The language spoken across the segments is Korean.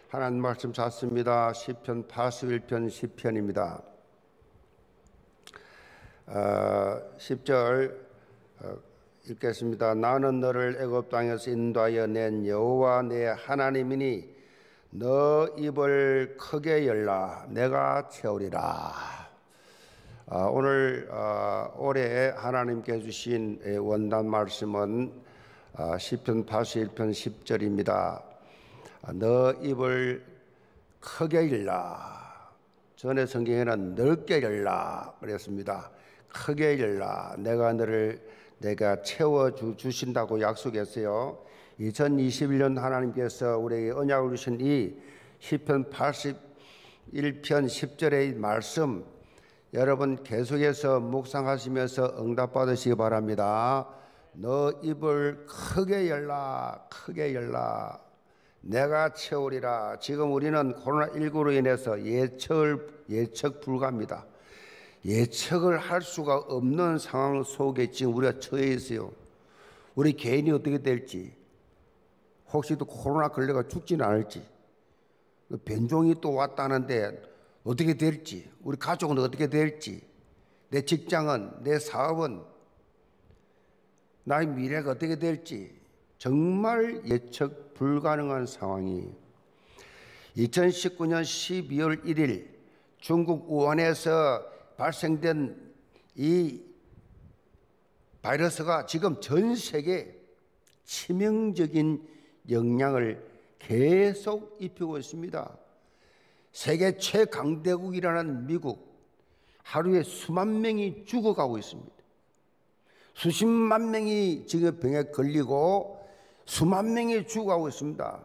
하나님 말씀 찾습니다. 시편 81편 시편입니다. 10절 읽겠습니다. 나는 너를 애굽 땅에서 인도하여 낸 여호와 내 하나님이니 너 입을 크게 열라 내가 채우리라. 오늘 올해 하나님께 주신 원단 말씀은 시편 81편 10절입니다. 너 입을 크게 열라. 전에 성경에는 넓게 열라 그랬습니다. 크게 열라. 내가 채워주신다고 약속했어요. 2021년 하나님께서 우리에게 언약을 주신 이 시편 81편 10절의 말씀, 여러분 계속해서 묵상하시면서 응답받으시기 바랍니다. 너 입을 크게 열라, 크게 열라. 내가 채우리라. 지금 우리는 코로나19로 인해서 예측 불가입니다. 예측을 할 수가 없는 상황 속에 지금 우리가 처해 있어요. 우리 개인이 어떻게 될지, 혹시 또 코로나 걸려가 죽지는 않을지, 변종이 또 왔다는데 어떻게 될지, 우리 가족은 어떻게 될지, 내 직장은, 내 사업은, 나의 미래가 어떻게 될지 정말 예측 불가능한 상황이 2019년 12월 1일 중국 우한에서 발생된 이 바이러스가 지금 전 세계에 치명적인 영향을 계속 입히고 있습니다. 세계 최강대국이라는 미국, 하루에 수만 명이 죽어가고 있습니다. 수십만 명이 지금 병에 걸리고 수만 명이 죽어가고 있습니다.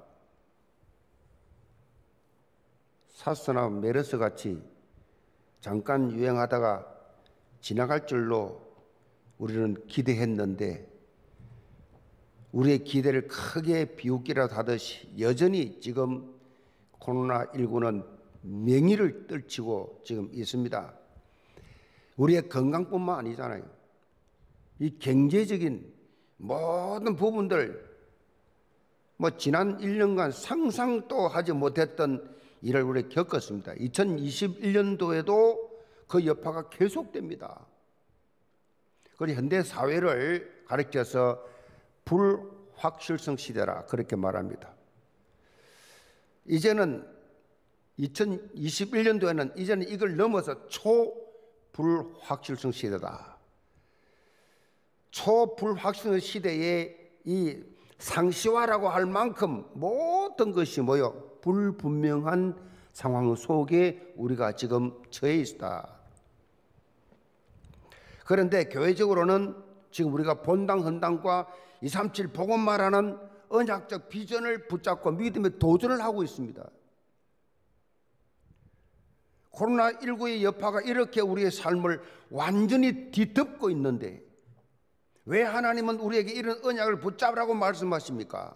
사스나 메르스 같이 잠깐 유행하다가 지나갈 줄로 우리는 기대했는데, 우리의 기대를 크게 비웃기라도 하듯이 여전히 지금 코로나19는 명의를 떨치고 지금 있습니다. 우리의 건강뿐만 아니잖아요. 이 경제적인 모든 부분들, 지난 1년간 상상도 하지 못했던 일을 우리가 겪었습니다. 2021년도에도 그 여파가 계속됩니다. 그리고 현대 사회를 가리켜서 불확실성 시대라 그렇게 말합니다. 이제는 2021년도에는 이제는 이걸 넘어서 초불확실성 시대다. 초불확실성 시대에 이 상시화라고 할 만큼 모든 것이 불분명한 상황 속에 우리가 지금 처해 있다. 그런데 교회적으로는 지금 우리가 본당 헌당과 237 복음화라는 언약적 비전을 붙잡고 믿음에 도전을 하고 있습니다. 코로나19의 여파가 이렇게 우리의 삶을 완전히 뒤덮고 있는데 왜 하나님은 우리에게 이런 언약을 붙잡으라고 말씀하십니까?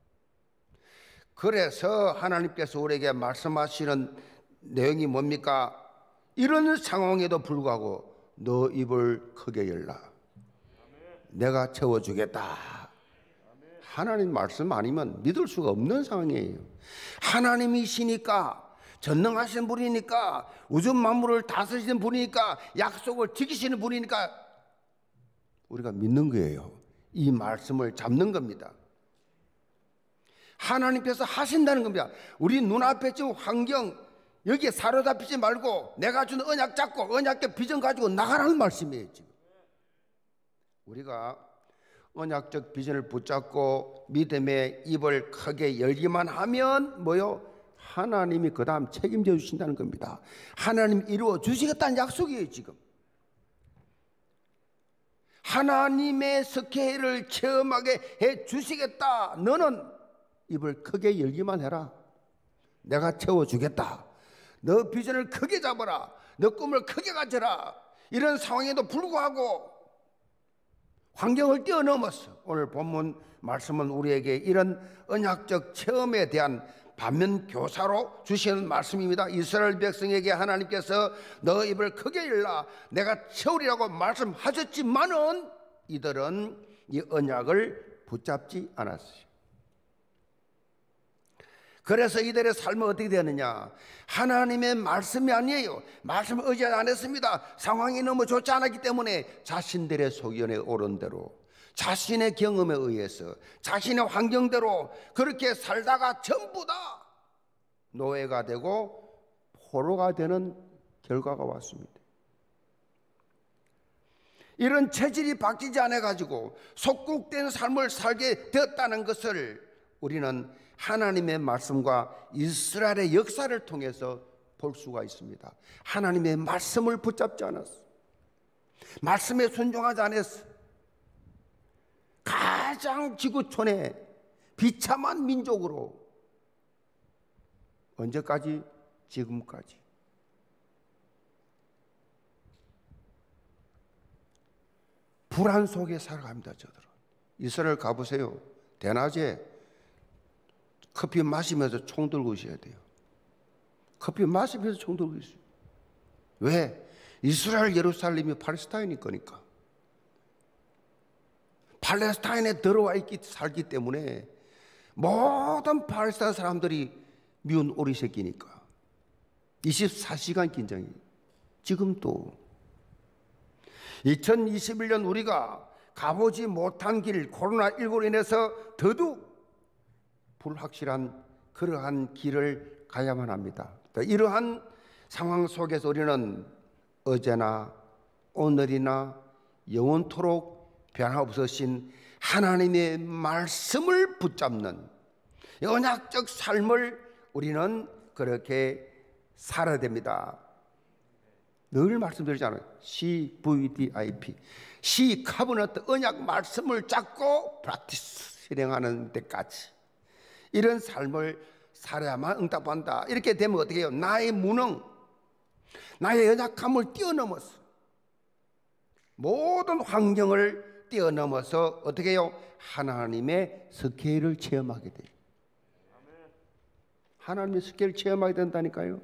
그래서 하나님께서 우리에게 말씀하시는 내용이 뭡니까? 이런 상황에도 불구하고 너 입을 크게 열라. 내가 채워주겠다. 하나님 말씀 아니면 믿을 수가 없는 상황이에요. 하나님이시니까, 전능하신 분이니까, 우주 만물을 다스리시는 분이니까, 약속을 지키시는 분이니까 우리가 믿는 거예요. 이 말씀을 잡는 겁니다. 하나님께서 하신다는 겁니다. 우리 눈앞에 지금 환경, 여기에 사로잡히지 말고 내가 주는 언약 잡고 언약적 비전 가지고 나가라는 말씀이에요. 지금 우리가 언약적 비전을 붙잡고 믿음의 입을 크게 열기만 하면 하나님이 그 다음 책임져 주신다는 겁니다. 하나님 이루어 주시겠다는 약속이에요. 지금 하나님의 스케일을 체험하게 해 주시겠다. 너는 입을 크게 열기만 해라. 내가 채워주겠다. 너 비전을 크게 잡아라. 너 꿈을 크게 가져라. 이런 상황에도 불구하고 환경을 뛰어넘어서 오늘 본문 말씀은 우리에게 이런 언약적 체험에 대한 반면 교사로 주시는 말씀입니다. 이스라엘 백성에게 하나님께서 너 입을 크게 열라 내가 채우리라고 말씀하셨지만은 이들은 이 언약을 붙잡지 않았어요. 그래서 이들의 삶은 어떻게 되느냐? 하나님의 말씀이 아니에요. 말씀을 의지 안 했습니다. 상황이 너무 좋지 않았기 때문에 자신들의 소견에 오른 대로, 자신의 경험에 의해서, 자신의 환경대로 그렇게 살다가 전부 다 노예가 되고 포로가 되는 결과가 왔습니다. 이런 체질이 바뀌지 않아가지고 속국된 삶을 살게 되었다는 것을 우리는 하나님의 말씀과 이스라엘의 역사를 통해서 볼 수가 있습니다. 하나님의 말씀을 붙잡지 않았어. 말씀에 순종하지 않았어. 가장 지구촌의 비참한 민족으로 언제까지? 지금까지. 불안 속에 살아갑니다. 저들은. 이스라엘 가보세요. 대낮에 커피 마시면서 총 들고 있어야 돼요. 커피 마시면서 총 들고 있어요. 왜? 이스라엘 예루살렘이 팔레스타인일 거니까. 팔레스타인에 들어와 살기 때문에 모든 팔레스타인 사람들이 미운 오리 새끼니까 24시간 긴장이에요. 지금도 2021년 우리가 가보지 못한 길, 코로나19로 인해서 더더욱 불확실한 그러한 길을 가야만 합니다. 이러한 상황 속에서 우리는 어제나 오늘이나 영원토록 변함없으신 하나님의 말씀을 붙잡는 언약적 삶을 우리는 그렇게 살아야 됩니다. 늘 말씀드리잖아요. CVDIP, C 카버너트 언약 말씀을 잡고 프랙티스 실행하는 데까지 이런 삶을 살아야만 응답한다. 이렇게 되면 어떻게 해요? 나의 무능, 나의 연약함을 뛰어넘어서 모든 환경을 뛰어넘어서 어떻게 해요? 하나님의 스케일을 체험하게 돼요. 하나님의 스케일을 체험하게 된다니까요.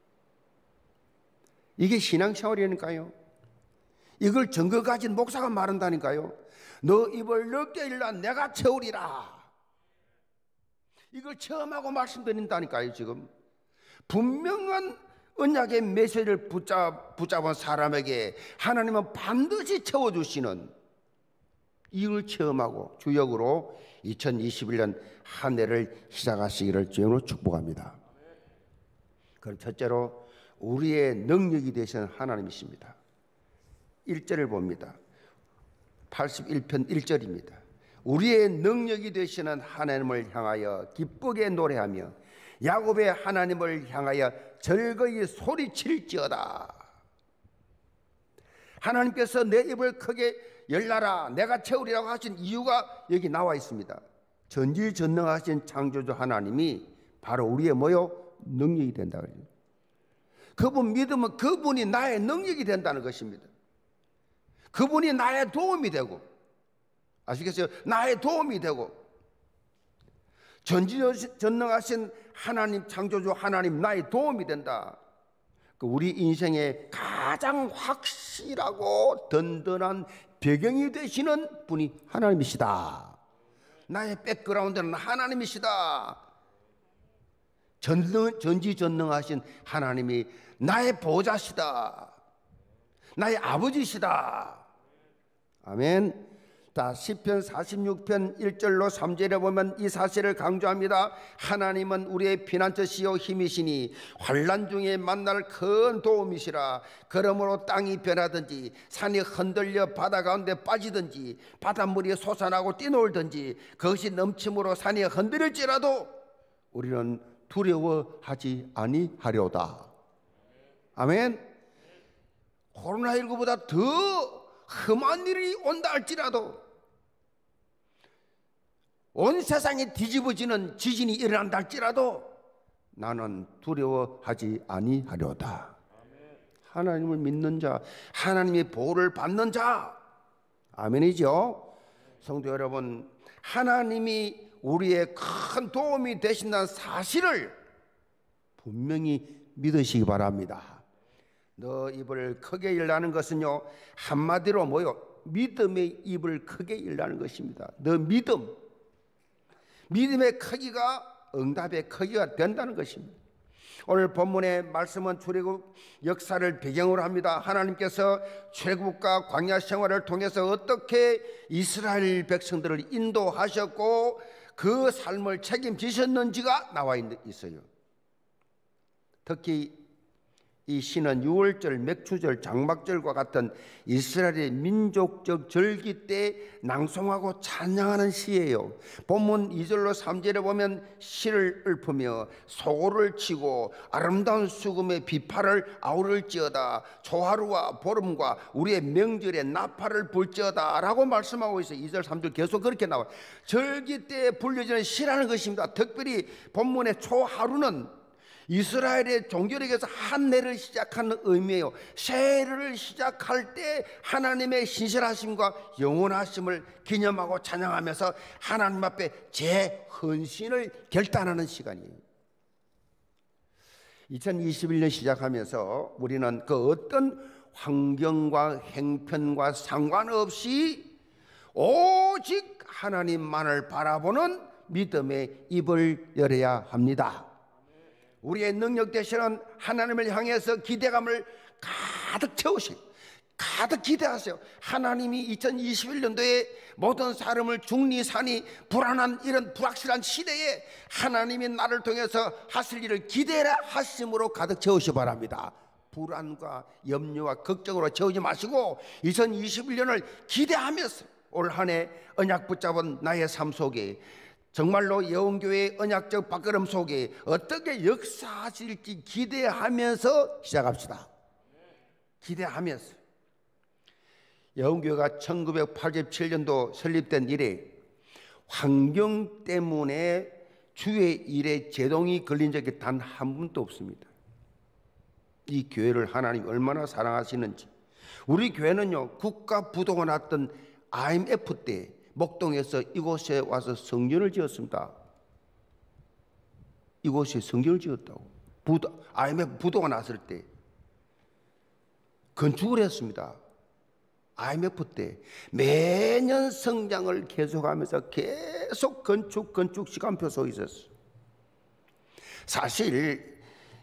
이게 신앙생활이니까요. 이걸 증거 가진 목사가 말한다니까요. 너 입을 넓게 열라 내가 채우리라. 이걸 체험하고 말씀드린다니까요. 지금 분명한 언약의 메시지를 붙잡은 사람에게 하나님은 반드시 채워주시는 이걸 체험하고 주역으로 2021년 한 해를 시작하시기를 주님으로 축복합니다. 그럼 첫째로 우리의 능력이 되시는 하나님이십니다. 1절을 봅니다. 81편 1절입니다. 우리의 능력이 되시는 하나님을 향하여 기쁘게 노래하며 야곱의 하나님을 향하여 즐거이 소리칠지어다. 하나님께서 내 입을 크게 열라라 내가 채우리라고 하신 이유가 여기 나와 있습니다. 전지전능하신 창조주 하나님이 바로 우리의 뭐요? 능력이 된다. 그분 믿으면 그분이 나의 능력이 된다는 것입니다. 그분이 나의 도움이 되고, 아시겠어요? 나의 도움이 되고, 전지전능하신 하나님, 창조주 하나님 나의 도움이 된다. 우리 인생의 가장 확실하고 든든한 배경이 되시는 분이 하나님이시다. 나의 백그라운드는 하나님이시다. 전지전능하신 하나님이 나의 보호자시다. 나의 아버지시다. 아멘. 자, 시편 46편 1절로 3절에 보면 이 사실을 강조합니다. 하나님은 우리의 피난처시요 힘이시니 환난 중에 만날 큰 도움이시라. 그러므로 땅이 변하든지 산이 흔들려 바다 가운데 빠지든지 바닷물이 솟아나고 뛰놀든지 그것이 넘침으로 산이 흔들릴지라도 우리는 두려워하지 아니하려다. 아멘. 코로나19보다 더 험한 일이 온다 할지라도, 온 세상이 뒤집어지는 지진이 일어난다 할지라도 나는 두려워하지 아니하려다. 하나님을 믿는 자, 하나님의 보호를 받는 자. 아멘이죠. 성도 여러분, 하나님이 우리의 큰 도움이 되신다는 사실을 분명히 믿으시기 바랍니다. 너 입을 크게 열라는 것은요, 한마디로 뭐요? 믿음의 입을 크게 열라는 것입니다. 너 믿음의 크기가 응답의 크기가 된다는 것입니다. 오늘 본문의 말씀은 출애굽 역사를 배경으로 합니다. 하나님께서 출애굽과 광야 생활을 통해서 어떻게 이스라엘 백성들을 인도하셨고 그 삶을 책임지셨는지가 나와 있어요. 특히 이 시는 유월절, 맥추절, 장막절과 같은 이스라엘의 민족적 절기 때 낭송하고 찬양하는 시예요. 본문 2절로 3절에 보면 시를 읊으며 소고를 치고 아름다운 수금의 비파를 아우를지어다, 초하루와 보름과 우리의 명절에 나팔을 불지어다 라고 말씀하고 있어요. 2절 3절 계속 그렇게 나와요. 절기 때 불려지는 시라는 것입니다. 특별히 본문의 초하루는 이스라엘의 종교력에서 한 해를 시작하는 의미예요. 새해를 시작할 때 하나님의 신실하심과 영원하심을 기념하고 찬양하면서 하나님 앞에 재헌신을 결단하는 시간이에요. 2021년 시작하면서 우리는 그 어떤 환경과 행편과 상관없이 오직 하나님만을 바라보는 믿음의 입을 열어야 합니다. 우리의 능력 대신은 하나님을 향해서 기대감을 가득 채우시고 가득 기대하세요. 하나님이 2021년도에 모든 사람을 중리산이 불안한 이런 불확실한 시대에 하나님이 나를 통해서 하실 일을 기대라 하심으로 가득 채우시 바랍니다. 불안과 염려와 걱정으로 채우지 마시고 2021년을 기대하면서 올 한 해 언약 붙잡은 나의 삶 속에 정말로 예언교회의 언약적 발걸음 속에 어떻게 역사하실지 기대하면서 시작합시다. 기대하면서. 예언교회가 1987년도 설립된 이래 환경 때문에 주의 일에 제동이 걸린 적이 단 한 번도 없습니다. 이 교회를 하나님 얼마나 사랑하시는지. 우리 교회는요, 국가 부도가 났던 IMF 때 목동에서 이곳에 와서 성전을 지었습니다. 이곳에 성전을 지었다고. IMF 부도가 났을 때 건축을 했습니다. IMF 때 매년 성장을 계속하면서 계속 건축 시간표 서 있었어요. 사실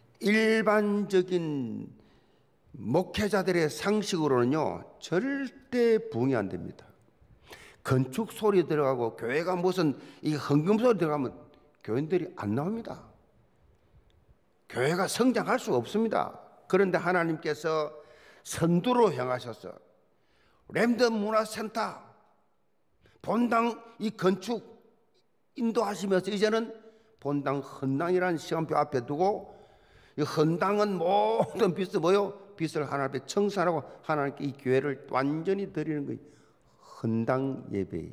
일반적인 목회자들의 상식으로는요, 절대 부응이 안 됩니다. 건축 소리 들어가고 교회가 무슨 이 헌금 소리 들어가면 교인들이 안 나옵니다. 교회가 성장할 수 없습니다. 그런데 하나님께서 선두로 향하셔서 램든 문화센터 본당 이 건축 인도하시면서 이제는 본당 헌당이라는 시간표 앞에 두고 이 헌당은 모든 빚을 하나님 앞에 청산하고 하나님께 이 교회를 완전히 드리는 거예요. 헌당 예배예요.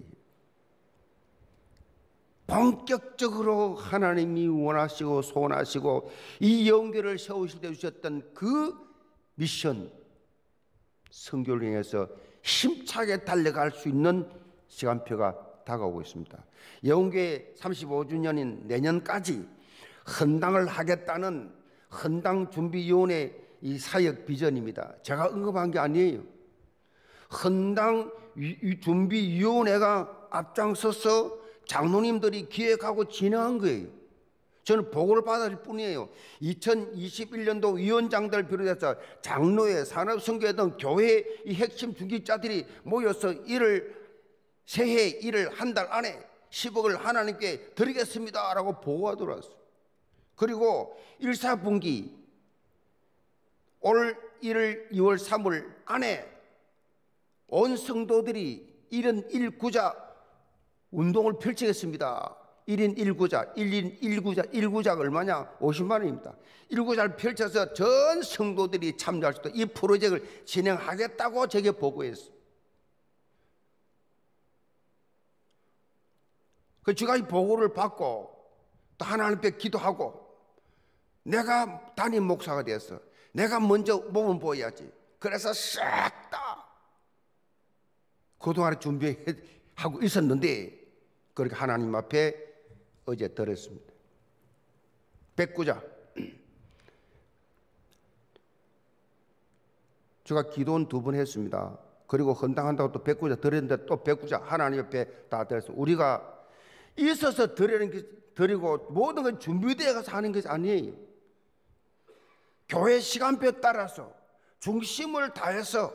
본격적으로 하나님이 원하시고 소원하시고 이 영교를 세우실 때 주셨던 그 미션 선교를 향해서 힘차게 달려갈 수 있는 시간표가 다가오고 있습니다. 예언교회 35주년인 내년까지 헌당을 하겠다는 헌당준비위원회 이 사역 비전입니다. 제가 언급한 게 아니에요. 헌당준비위원회가 앞장서서 장로님들이 기획하고 진행한 거예요. 저는 보고를 받을 뿐이에요. 2021년도 위원장들 비롯해서 장로회, 산업선교회 등 교회의 이 핵심 중직자들이 모여서 새해 일을 한 달 안에 10억을 하나님께 드리겠습니다 라고 보고가 들어왔어요. 그리고 1사분기 올 1월 2월 3월 안에 온 성도들이 1인 1구자 운동을 펼치겠습니다. 1인 1구자, 1인 1구자가 얼마냐? 50만 원입니다. 1구자를 펼쳐서 전 성도들이 참여할 수 있도록 이 프로젝트를 진행하겠다고 제게 보고했어요. 제가 이 보고를 받고 또 하나님 앞에 기도하고 내가 담임 목사가 됐어. 내가 먼저 몸을 보여야지. 그래서 싹 다 그동안에 준비하고 있었는데 그렇게 하나님 앞에 어제 드렸습니다. 백구자. 제가 기도는 2번 했습니다. 그리고 헌당한다고 또 백구자 드렸는데 또 백구자 하나님 앞에 다 드렸습니다. 우리가 있어서 드리고 모든 건 준비되어 가서 하는 것이 아니에요. 교회 시간표에 따라서 중심을 다해서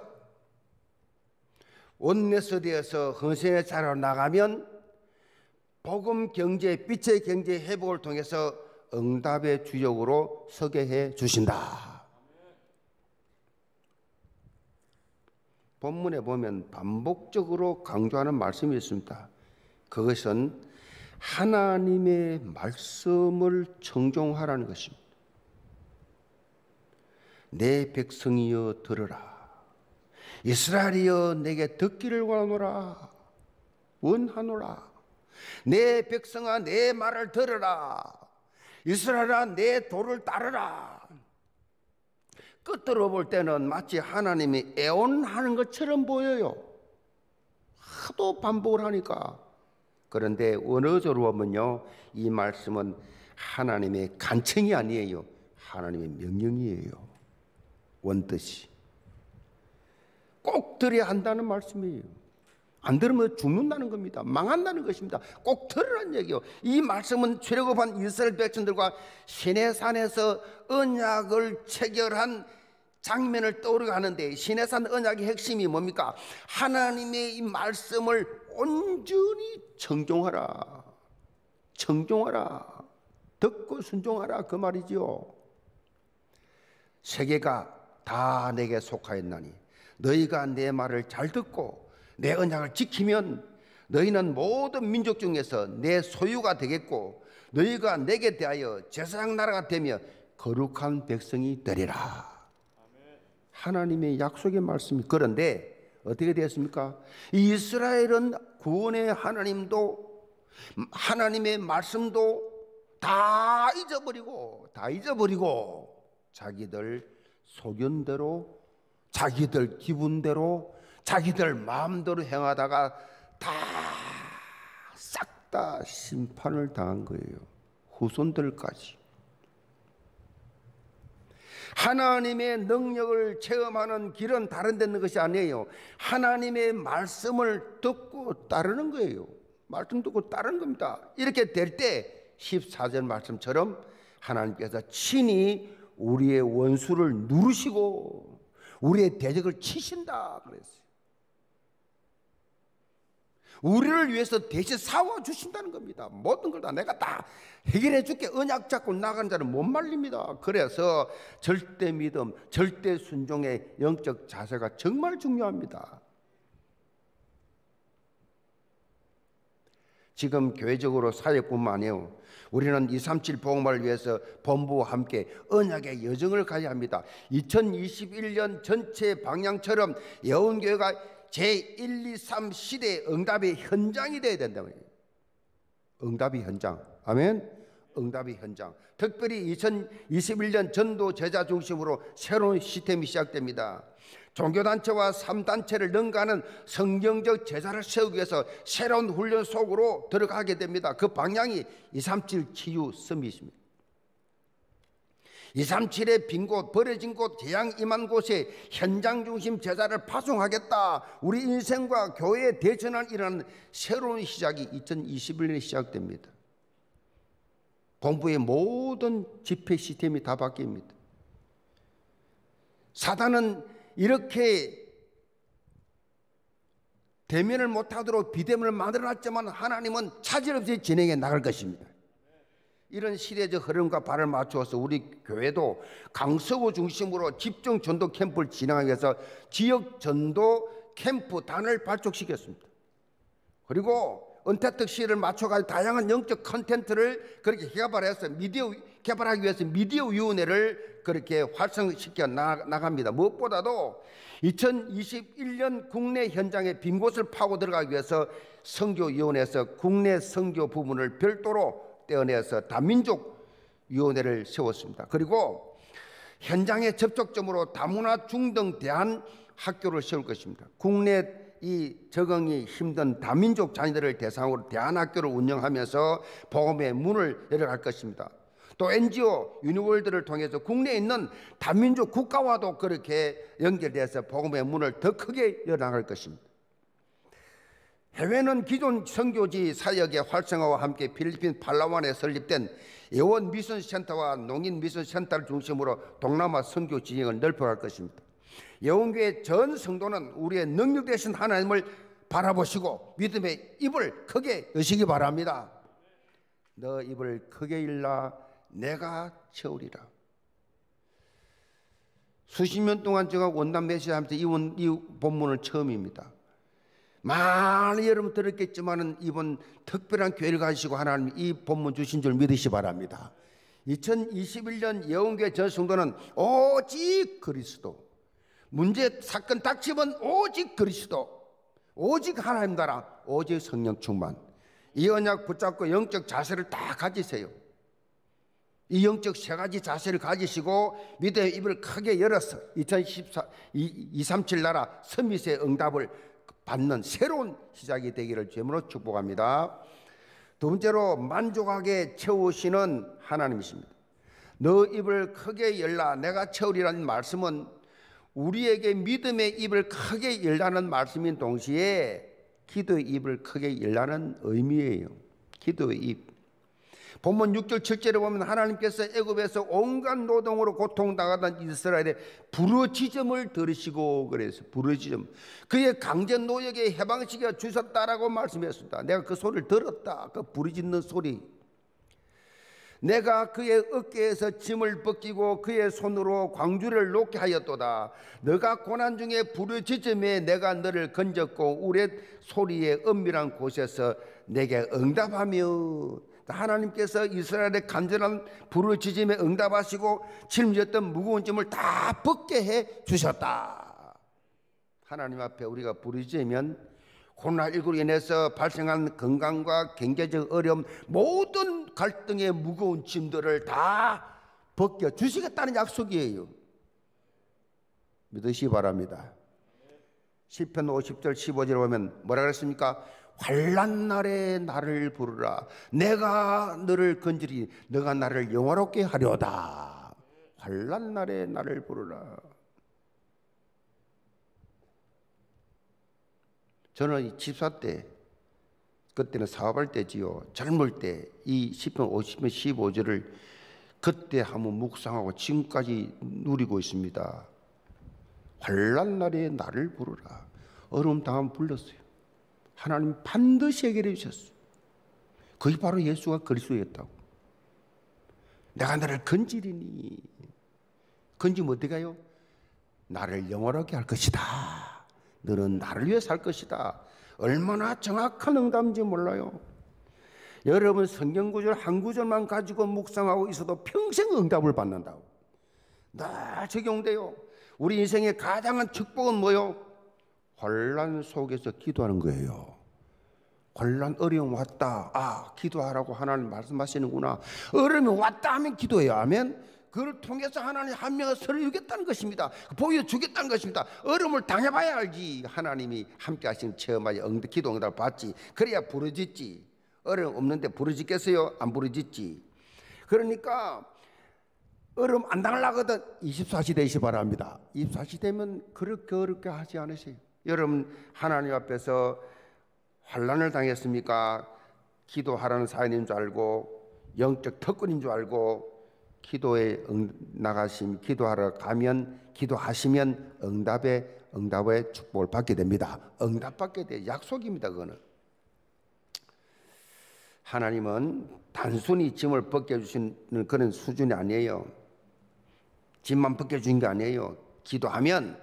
원내서대에서 헌신의 자리로 나가면 복음 경제, 빛의 경제 회복을 통해서 응답의 주역으로 서게 해 주신다. 본문에 보면 반복적으로 강조하는 말씀이 있습니다. 그것은 하나님의 말씀을 청종하라는 것입니다. 내 백성이여 들으라. 이스라엘이여 내게 듣기를 원하노라. 내 백성아 내 말을 들으라. 이스라엘아 내 도를 따르라. 끝으로 볼 때는 마치 하나님이 애원하는 것처럼 보여요. 하도 반복을 하니까. 그런데 원어적으로 보면요, 이 말씀은 하나님의 간청이 아니에요. 하나님의 명령이에요. 원뜻이 꼭 들어야 한다는 말씀이에요. 안 들으면 죽는다는 겁니다. 망한다는 것입니다. 꼭 들으라는 얘기요. 이 말씀은 출애굽한 이스라엘 백성들과 시내산에서 언약을 체결한 장면을 떠오르게 하는데, 시내산 언약의 핵심이 뭡니까? 하나님의 이 말씀을 온전히 청종하라. 듣고 순종하라, 그 말이지요. 세계가 다 내게 속하였나니 너희가 내 말을 잘 듣고 내 언약을 지키면 너희는 모든 민족 중에서 내 소유가 되겠고 너희가 내게 대하여 제사장 나라가 되며 거룩한 백성이 되리라. 하나님의 약속의 말씀이. 그런데 어떻게 되었습니까? 이스라엘은 구원의 하나님도 하나님의 말씀도 다 잊어버리고 자기들 소견대로, 자기들 기분대로, 자기들 마음대로 행하다가 싹 다 심판을 당한 거예요. 후손들까지. 하나님의 능력을 체험하는 길은 다른 데 있는 것이 아니에요. 하나님의 말씀을 듣고 따르는 거예요. 말씀 듣고 따르는 겁니다. 이렇게 될 때 14절 말씀처럼 하나님께서 친히 우리의 원수를 누르시고 우리의 대적을 치신다 그랬어요. 우리를 위해서 대신 싸워주신다는 겁니다. 모든 걸 다 내가 다 해결해 줄게. 언약 잡고 나가는 자는 못 말립니다. 그래서 절대 믿음, 절대 순종의 영적 자세가 정말 중요합니다. 지금 교회적으로 사역뿐만 아니에요. 우리는 237 복음을 위해서 본부와 함께 언약의 여정을 가야 합니다. 2021년 전체 방향처럼 예언교회가 제1, 2, 3 시대의 응답의 현장이 되어야 된다고 해요. 응답의 현장. 아멘. 응답의 현장. 특별히 2021년 전도 제자 중심으로 새로운 시스템이 시작됩니다. 종교단체와 3단체를 능가하는 성경적 제자를 세우기 위해서 새로운 훈련 속으로 들어가게 됩니다. 그 방향이 237 치유 서밋입니다. 237의 빈 곳, 버려진 곳, 재앙 임한 곳에 현장 중심 제자를 파송하겠다. 우리 인생과 교회의 대전환 일어나는 새로운 시작이 2021년에 시작됩니다. 본부의 모든 집회 시스템이 다 바뀝니다. 사단은 이렇게 대면을 못하도록 비대면을 만들어놨지만 하나님은 차질 없이 진행해 나갈 것입니다. 이런 시대적 흐름과 발을 맞추어서 우리 교회도 강서구 중심으로 집중 전도 캠프를 진행하기 위해서 지역 전도 캠프 단을 발족시켰습니다. 그리고 은퇴특 시를 맞춰가지고 다양한 영적 컨텐츠를 그렇게 개발해서 개발하기 위해서 미디어 위원회를 그렇게 활성시켜 나갑니다. 무엇보다도 2021년 국내 현장의 빈 곳을 파고 들어가기 위해서 선교위원회에서 국내 선교 부분을 별도로 떼어내서 다민족 위원회를 세웠습니다. 그리고 현장의 접촉점으로 다문화 중등 대한 학교를 세울 것입니다. 국내 이 적응이 힘든 다민족 자녀들을 대상으로 대안학교를 운영하면서 복음의 문을 열어갈 것입니다. 또 NGO 유니월드를 통해서 국내에 있는 다민족 국가와도 그렇게 연결돼서 복음의 문을 더 크게 열어나갈 것입니다. 해외는 기존 선교지 사역의 활성화와 함께 필리핀 팔라완에 설립된 예원 미션 센터와 농인 미션 센터를 중심으로 동남아 선교 진영을 넓혀갈 것입니다. 예원교회 전 성도는 우리의 능력 되신 하나님을 바라보시고 믿음의 입을 크게 여시기 바랍니다. 너 입을 크게 열라 내가 채우리라. 수십 년 동안 제가 원단 메시지하면서 이 본문을 처음입니다. 많이 여러분 들었겠지만은 이번 특별한 교회를 가지시고 하나님 이 본문 주신 줄 믿으시 바랍니다. 2021년 예원교회 전 성도는 오직 그리스도, 문제 사건 닥치면 오직 그리스도, 오직 하나님 나라, 오직 성령 충만. 이 언약 붙잡고 영적 자세를 다 가지세요. 이 영적 세 가지 자세를 가지시고 믿음의 입을 크게 열어서 237 나라 서밋의 응답을 받는 새로운 시작이 되기를 주님으로 축복합니다. 두 번째로 만족하게 채우시는 하나님이십니다. 너 입을 크게 열라 내가 채우리라는 말씀은 우리에게 믿음의 입을 크게 열라는 말씀인 동시에 기도의 입을 크게 열라는 의미예요. 기도의 입. 본문 6절 7절에 보면 하나님께서 애굽에서 온갖 노동으로 고통당하던 이스라엘의 부르짖음을 들으시고 그래서 부르짖음, 그의 강제 노역에 해방시켜 주셨다라고 말씀했습니다. 내가 그 소리를 들었다. 그 부르짖는 소리. 내가 그의 어깨에서 짐을 벗기고 그의 손으로 광주를 놓게 하였도다. 너가 고난 중에 부르짖음에 내가 너를 건졌고 우레 소리의 은밀한 곳에서 내게 응답하며. 하나님께서 이스라엘의 간절한 부르짖음에 응답하시고 짊어졌던 무거운 짐을 다 벗게 해 주셨다. 하나님 앞에 우리가 부르짖으면 코로나19로 인해서 발생한 건강과 경제적 어려움, 모든 갈등의 무거운 짐들을 다 벗겨 주시겠다는 약속이에요. 믿으시기 바랍니다. 시편 50절 15절에 보면 뭐라 그랬습니까? 환난 날에 나를 부르라. 내가 너를 건지리. 너가 나를 영화롭게 하려다. 환난 날에 나를 부르라. 저는 집사 때, 그때는 사업할 때지요. 젊을 때 이 시편 50편 15절을 그때 한번 묵상하고 지금까지 누리고 있습니다. 환난 날에 나를 부르라. 어려움 당하면 불렀어요. 하나님 반드시 해결해 주셨어요. 그게 바로 예수가 그리스도였다고. 내가 너를 건지리니. 건지면 어떻게 해요? 나를 영원하게 할 것이다. 너는 나를 위해 살 것이다. 얼마나 정확한 응답인지 몰라요. 여러분 성경 구절 한 구절만 가지고 묵상하고 있어도 평생 응답을 받는다고. 다 적용돼요. 우리 인생의 가장 큰 축복은 뭐요? 환난 속에서 기도하는 거예요. 환난 어려움 왔다. 아, 기도하라고 하나님 말씀하시는구나. 어려움이 왔다 하면 기도해야 하면 그걸 통해서 하나님 한 명을 서려주겠다는 것입니다. 보여주겠다는 것입니다. 어려움을 당해봐야 알지. 하나님이 함께 하시는 체험하지 기도 응답을 받지. 그래야 부르짖지. 어려움 없는데 부르짖겠어요? 안 부르짖지. 그러니까 어려움 안 당하려거든 24시 되시 바랍니다. 24시 되면 그렇게 어렵게 하지 않으세요. 여러분 하나님 앞에서 환난을 당했습니까? 기도하라는 사연인 줄 알고 영적 특권인 줄 알고 기도에 나가시면 기도하러 가면 기도하시면 응답의 축복을 받게 됩니다. 응답받게 돼 약속입니다. 그거는 하나님은 단순히 짐을 벗겨주시는 그런 수준이 아니에요. 짐만 벗겨주는 게 아니에요. 기도하면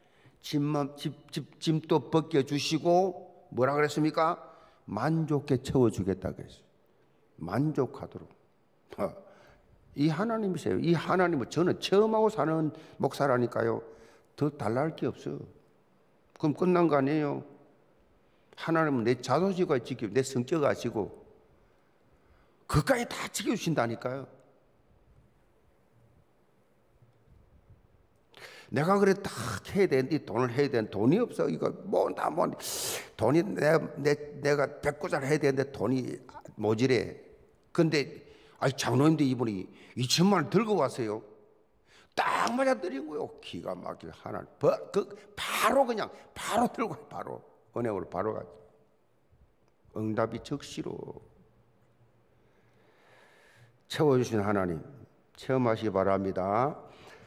짐도 벗겨주시고 뭐라 그랬습니까? 만족해 채워주겠다 그랬어요. 만족하도록. 이 하나님이세요. 이 하나님은 저는 체험하고 사는 목사라니까요. 더 달라할 게 없어요. 그럼 끝난 거 아니에요. 하나님은 내 자존심까지 지키고 내 성격 아시고 그까지 다 지켜주신다니까요. 내가 그래 딱 해야 되는데 돈을 해야 되는데 돈이 없어. 이거 돈이 내가 100구짜리 해야 되는데 돈이 모자래. 근데 장로님도 이분이 2천만 원 들고 왔어요. 딱 맞아 드린 거요. 기가 막히게 하나님 바로 들고 바로 은행으로 바로 가지. 응답이 즉시로. 채워주신 하나님 체험하시기 바랍니다.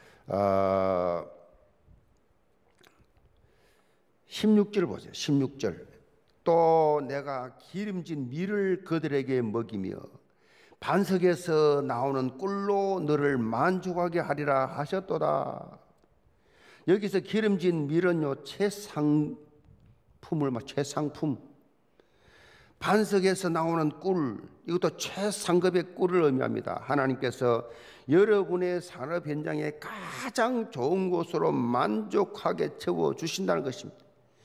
16절 보세요. 16절. 또 내가 기름진 밀을 그들에게 먹이며 반석에서 나오는 꿀로 너를 만족하게 하리라 하셨도다. 여기서 기름진 밀은요, 최상품을 최상품. 반석에서 나오는 꿀, 이것도 최상급의 꿀을 의미합니다. 하나님께서 여러분의 산업 현장에 가장 좋은 곳으로 만족하게 채워주신다는 것입니다.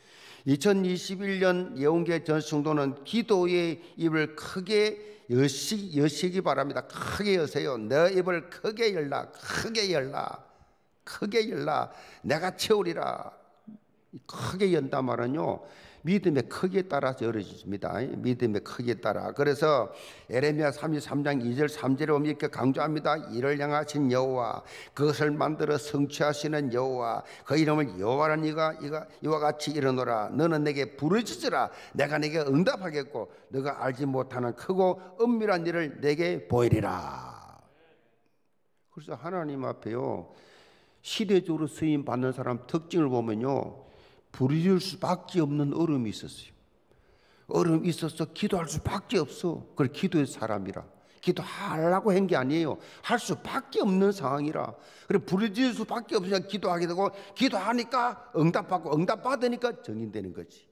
2021년 예언계 전승도는 기도의 입을 크게 여시기 바랍니다. 크게 여세요. 내 입을 크게 열라, 크게 열라, 크게 열라. 내가 채우리라. 크게 연다 말은요, 믿음의 크기에 따라서 열어집니다. 믿음의 크기에 따라. 그래서 에레미야 33장 2절 3절에 보면 이렇게 강조합니다. 이를 향하신 여호와, 그것을 만들어 성취하시는 여호와, 그 이름을 여호와는 이와 같이 이르노라. 너는 내게 부르짖으라. 내가 내게 응답하겠고 너가 알지 못하는 크고 은밀한 일을 내게 보이리라. 그래서 하나님 앞에요, 시대적으로 쓰임 받는 사람 특징을 보면요, 부르짖을 수밖에 없는 어려움이 있었어요. 어려움이 있어서 기도할 수밖에 없어. 그래, 기도의 사람이라. 기도하려고 한 게 아니에요. 할 수밖에 없는 상황이라. 그래, 부르짖을 수밖에 없으니까 기도하게 되고, 기도하니까 응답받고, 응답받으니까 정인되는 거지.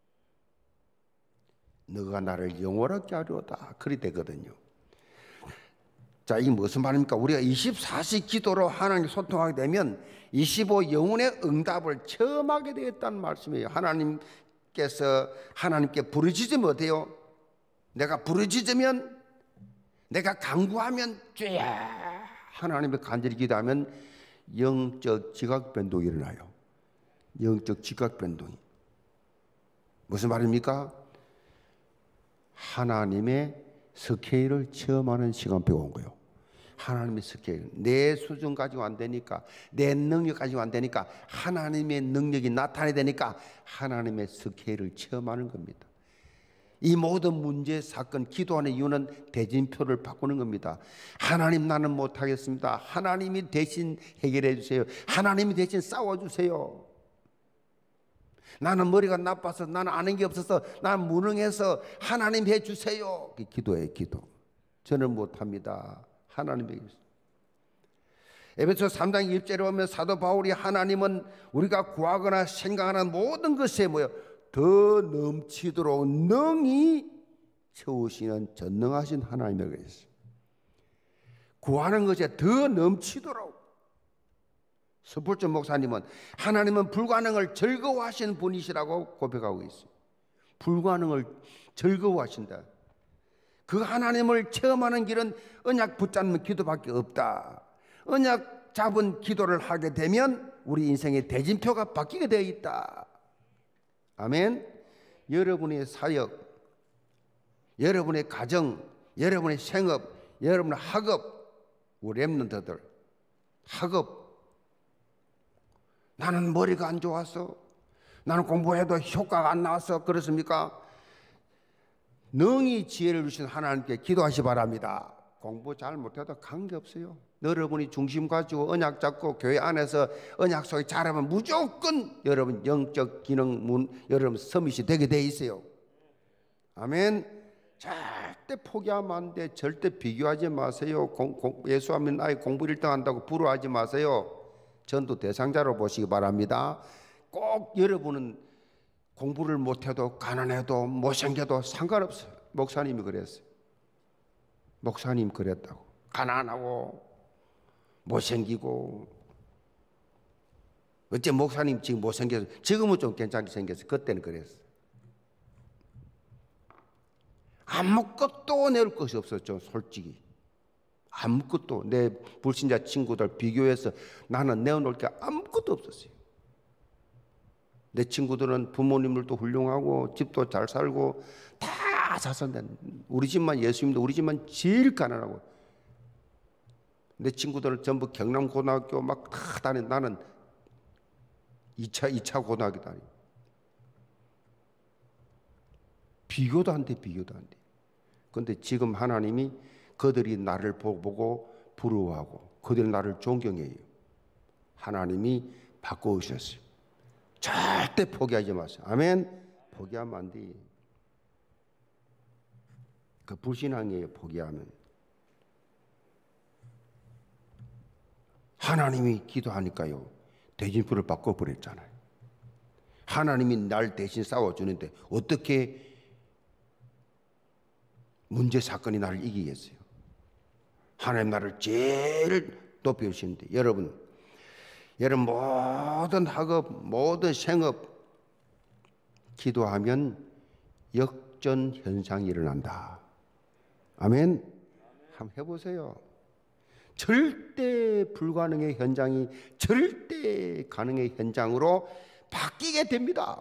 너가 나를 영원하게 하려다. 그리 되거든요. 자, 이게 무슨 말입니까? 우리가 24시 기도로 하나님 소통하게 되면 25 영혼의 응답을 체험하게 되었다는 말씀이에요. 하나님께서 하나님께 부르짖으면 어때요? 내가 부르짖으면, 내가 간구하면, 쫙 하나님의 간절히 기도하면 영적 지각 변동이 일어나요. 영적 지각 변동이. 무슨 말입니까? 하나님의 스케일을 체험하는 시간표가 온 거예요. 하나님의 스케일. 내 수준 가지고 안 되니까, 내 능력 가지고 안 되니까, 하나님의 능력이 나타나야 되니까 하나님의 스케일을 체험하는 겁니다. 이 모든 문제, 사건, 기도하는 이유는 대진표를 바꾸는 겁니다. 하나님, 나는 못하겠습니다. 하나님이 대신 해결해 주세요. 하나님이 대신 싸워주세요. 나는 머리가 나빠서, 나는 아는 게 없어서, 나는 무능해서 하나님 해주세요. 기도예요, 기도. 저는 못합니다. 하나님에게. 에베소 3장 1절에 보면 사도 바울이 하나님은 우리가 구하거나 생각하는 모든 것에 더 넘치도록 능히 채우시는 전능하신 하나님에게 있습니다. 구하는 것에 더 넘치도록. 서폴전 목사님은 하나님은 불가능을 즐거워하시는 분이시라고 고백하고 있어요. 불가능을 즐거워하신다. 그 하나님을 체험하는 길은 언약 붙잡는 기도밖에 없다. 언약 잡은 기도를 하게 되면 우리 인생의 대진표가 바뀌게 되어 있다. 아멘. 여러분의 사역, 여러분의 가정, 여러분의 생업, 여러분의 학업, 우리 랩런트들 학업. 나는 머리가 안 좋아서, 나는 공부해도 효과가 안 나와서 그렇습니까? 능히 지혜를 주신 하나님께 기도하시 바랍니다. 공부 잘 못해도 관계없어요. 여러분이 중심 가지고 언약 잡고 교회 안에서 언약 속에 잘하면 무조건 여러분 영적 기능 여러분 서밋이 되게 돼 있어요. 아멘. 절대 포기하면 안 돼. 절대 비교하지 마세요. 예수하면 아이 공부 1등 한다고 부러워하지 마세요. 전도 대상자로 보시기 바랍니다. 꼭 여러분은 공부를 못해도 가난해도 못생겨도 상관없어요. 목사님이 그랬어요. 목사님 그랬다고. 가난하고 못생기고. 어째 목사님 지금 못생겨서, 지금은 좀 괜찮게 생겼어요. 그때는 그랬어요. 아무것도 내올 것이 없었죠. 솔직히 아무것도. 내 불신자 친구들 비교해서 나는 내어놓을 게 아무것도 없었어요. 내 친구들은 부모님들도 훌륭하고 집도 잘 살고 다 잘 산다. 우리 집만, 예수님도 우리 집만 제일 가난하고. 내 친구들은 전부 경남고등학교 막 다 다니. 나는 2차 고등학교 다니. 비교도 안 돼, 비교도 안 돼. 그런데 지금 하나님이 그들이 나를 보고 부러워하고 그들이 나를 존경해요. 하나님이 바꿔오셨어요. 절대 포기하지 마세요. 아멘. 포기하면 안 돼. 그 불신앙이에요. 포기하면. 하나님이 기도하니까요, 대진표를 바꿔버렸잖아요. 하나님이 날 대신 싸워주는데 어떻게 문제 사건이 나를 이기겠어요? 하나님 나를 제일 높여주시는데, 여러분 모든 학업, 모든 생업 기도하면 역전 현상이 일어난다. 아멘. 한번 해보세요. 절대 불가능의 현장이 절대 가능의 현장으로 바뀌게 됩니다.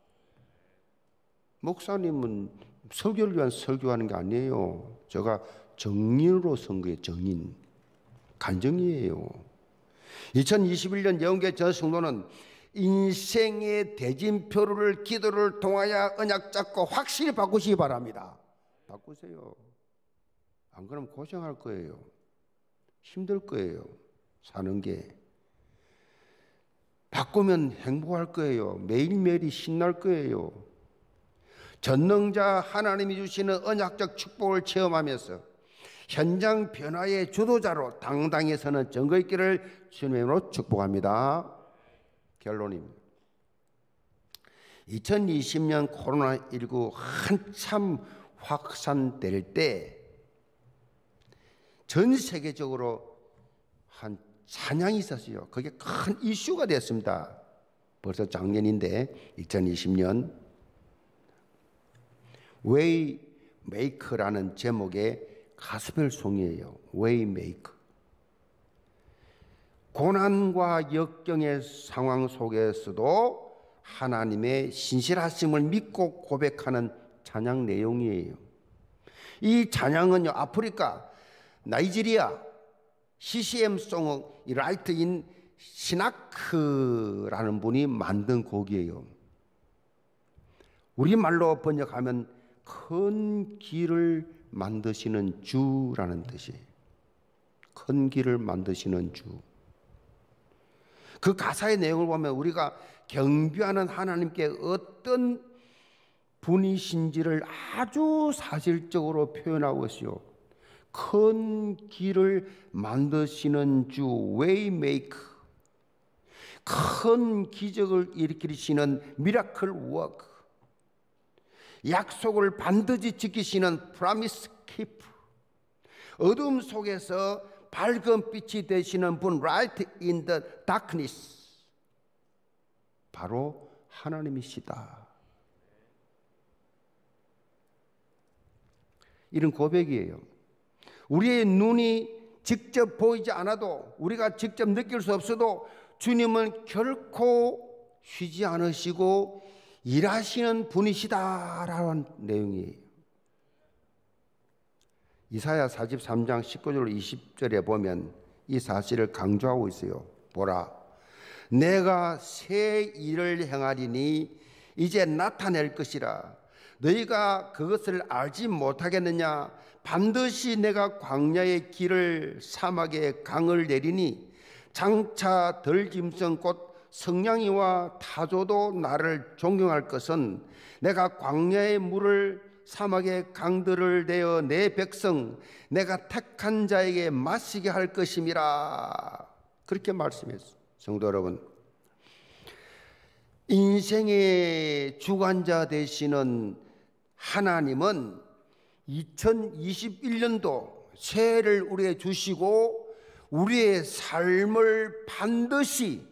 목사님은 설교를 위한 설교하는 게 아니에요. 제가 정인으로 선 거예요. 정인. 간정이에요. 2021년 영계 전 성도는 인생의 대진표를 기도를 통하여 언약 잡고 확실히 바꾸시기 바랍니다. 바꾸세요. 안 그러면 고생할 거예요. 힘들 거예요. 사는 게. 바꾸면 행복할 거예요. 매일매일이 신날 거예요. 전능자 하나님이 주시는 언약적 축복을 체험하면서 현장 변화의 주도자로 당당히 서는 증거 있기를 주님으로 축복합니다. 결론입니다. 2020년 코로나19 한참 확산될 때 전 세계적으로 한 찬양이 있었어요. 그게 큰 이슈가 됐습니다. 벌써 작년인데 2020년 웨이메이커라는 제목의 가스펠송이에요. 웨이메이커. 고난과 역경의 상황 속에서도 하나님의 신실하심을 믿고 고백하는 찬양 내용이에요. 이 찬양은요, 아프리카 나이지리아 CCM 송라이터인 시나크라는 분이 만든 곡이에요. 우리말로 번역하면 큰 길을 만드시는 주라는 뜻이에요. 큰 길을 만드시는 주. 그 가사의 내용을 보면 우리가 경배하는 하나님께 어떤 분이신지를 아주 사실적으로 표현하고 있어요. 큰 길을 만드시는 주, 웨이메이커. 큰 기적을 일으키시는 미라클 워크. 약속을 반드시 지키시는 프라미스 키프. 어둠 속에서 밝은 빛이 되시는 분, 라이트 인 더 다크니스. 바로 하나님이시다. 이런 고백이에요. 우리의 눈이 직접 보이지 않아도, 우리가 직접 느낄 수 없어도 주님은 결코 쉬지 않으시고 일하시는 분이시다라는 내용이에요. 이사야 43장 19절 20절에 보면 이 사실을 강조하고 있어요. 보라, 내가 새 일을 행하리니 이제 나타낼 것이라. 너희가 그것을 알지 못하겠느냐? 반드시 내가 광야의 길을 사막의 강을 내리니 장차 덜짐승 곧 성냥이와 타조도 나를 존경할 것은 내가 광야의 물을 사막의 강들을 내어 내 백성 내가 택한 자에게 마시게 할 것임이라. 그렇게 말씀했어요. 성도 여러분, 인생의 주관자 되시는 하나님은 2021년도 새해를 우리에게 주시고 우리의 삶을 반드시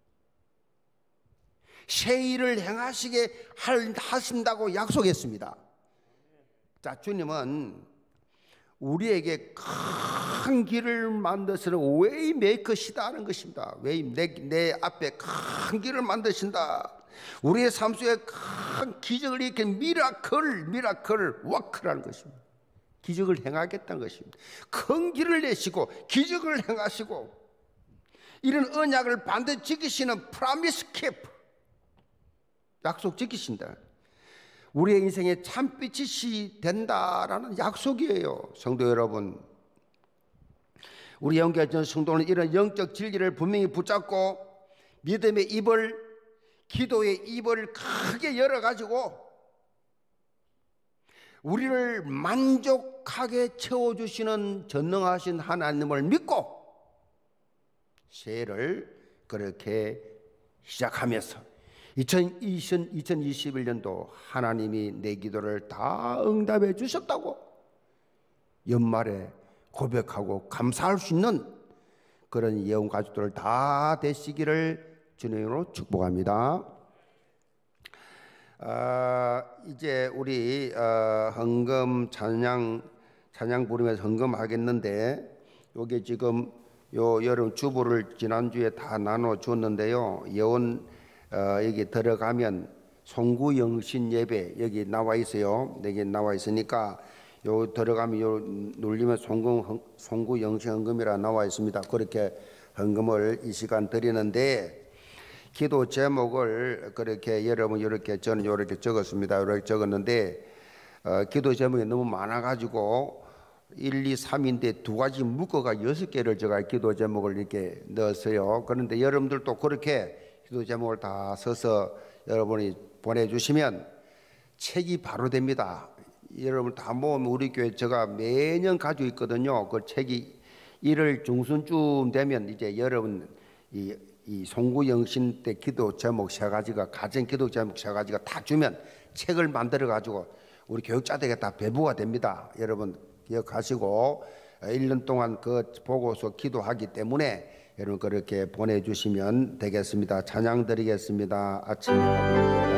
새 일을 행하시게 하신다고 약속했습니다. 자, 주님은 우리에게 큰 길을 만드시는 웨이메이커시다는 것입니다. 내 앞에 큰 길을 만드신다. 우리의 삶 속에 큰 기적을 일으키는 미라클 워크라는 것입니다. 기적을 행하겠다는 것입니다. 큰 길을 내시고 기적을 행하시고 이런 언약을 반드시 지키시는 프라미스 킵, 약속 지키신다. 우리의 인생의 참빛이 된다라는 약속이에요. 성도 여러분, 우리 영계전 성도는 이런 영적 진리를 분명히 붙잡고 믿음의 입을, 기도의 입을 크게 열어가지고 우리를 만족하게 채워주시는 전능하신 하나님을 믿고 새해를 그렇게 시작하면서 2021년도 하나님이 내 기도를 다 응답해 주셨다고 연말에 고백하고 감사할 수 있는 그런 예언 가족들 다 되시기를 주님으로 축복합니다. 이제 우리 헌금 찬양 부르면서 헌금하겠는데, 요게 지금 요 여름 주보를 지난주에 다 나눠 줬는데요. 예언 여기 들어가면 송구영신 예배 여기 나와 있어요. 여기 나와 있으니까 요 들어가면 요 눌리면 송구영신 헌금이라 나와 있습니다. 그렇게 헌금을 이 시간 드리는데, 기도 제목을 그렇게 여러분 이렇게 저는 이렇게 적었습니다. 이렇게 적었는데 기도 제목이 너무 많아가지고 1, 2, 3인데 두 가지 묶어가 6개를 제가 기도 제목을 이렇게 넣었어요. 그런데 여러분들도 그렇게 기도 제목을 다 써서 여러분이 보내주시면 책이 바로 됩니다. 여러분 다 모으면 우리 교회 제가 매년 가지고 있거든요. 그 책이 1월 중순쯤 되면 이제 여러분 이 송구영신 때 기도 제목 세 가지가, 가정 기도 제목 세 가지가 다 주면 책을 만들어 가지고 우리 교육자들에게 다 배부가 됩니다. 여러분 기억하시고 1년 동안 그 보고서 기도하기 때문에 여러분 그렇게 보내주시면 되겠습니다. 찬양 드리겠습니다. 아침에